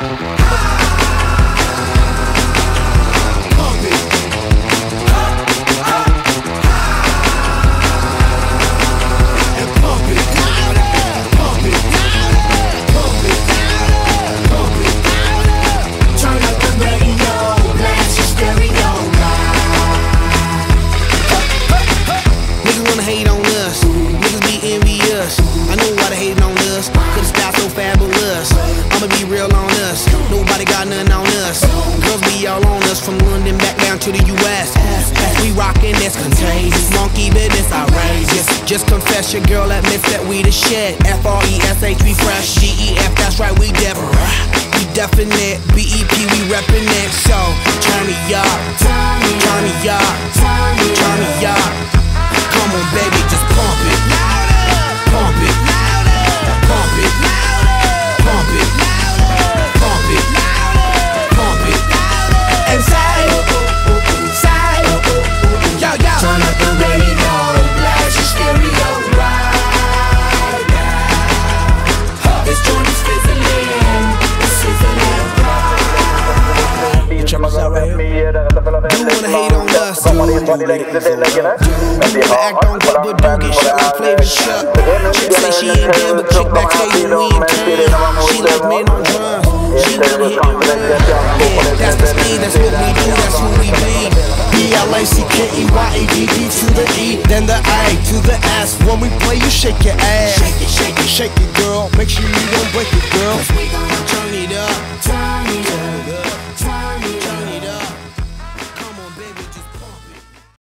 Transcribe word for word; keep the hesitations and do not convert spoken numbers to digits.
I'ma be real on us, nobody got nothing on us. Girls be all on us, from London back down to the U S We rockin', that's contagious, monkey business outrageous. Just confess your girl admits that we the shit. F R E S H, we fresh. G E F, that's right, we different. We definite, B E P, we reppin' it. So, turn me up, turn me up, turn me up. Come on baby, just pump it, pump it, pump it, pump it, pump it, pump it, and say, say, yo, yo. Turn up the radio, blast your stereo right now. This joint is fizzling, it's sizzling right. Check us out right here. You wanna hate on us, do you wanna act on what but do get shot like Flavor Shut. Chick say she ain't down, but chick backstage and we in town. She like men on drums, she gonna hit and run. Yeah, that's the speed, that's what we do, that's who we be. B L A C K E Y A D D to the E, then the A to the S. When we play, you shake your ass. Shake it, shake it, Shake it, girl. Make sure you don't break it, girl. we gon' turn it up.